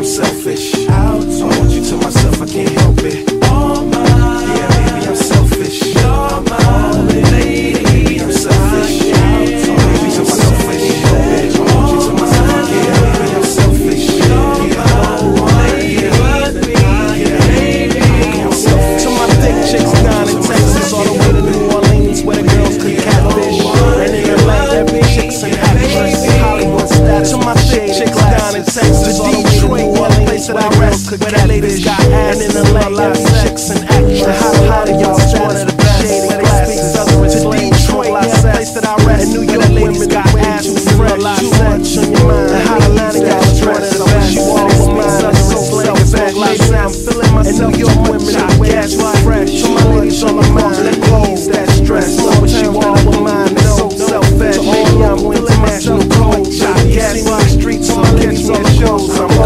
selfish. I want you to myself, I can't help it. All mine. Yeah, baby, I'm selfish. You're my lady. I'm selfish. I want you to myself, I can't help it. I want you to myself, yeah, baby, I'm selfish. You're my lady. Yeah, I'm selfish. To my thick chicks down in Texas, all the way to New Orleans, where the girls could catfish. And in Atlanta, every chicks and actresses, Hollywood status. To my thick chicks down in Texas, all the way to New Orleans, where the girls could catfish. And in Atlanta, every chicks and actresses, Hollywood status, the shady glasses. To Detroit, yeah, place that I rest. In New York, women got ass and fresh. Too much on your mind. And how Atlanta got stressed. I wish you all were mine. I'm so self-fed. Maybe I'm feeling myself. In New York, women got gas fresh. So my ladies on my mind. Let me ease that stress. I wish you all were mine. It's so self-fed. Maybe I'm feeling myself cold. Gas in the streets. So my ladies on the shows. I'm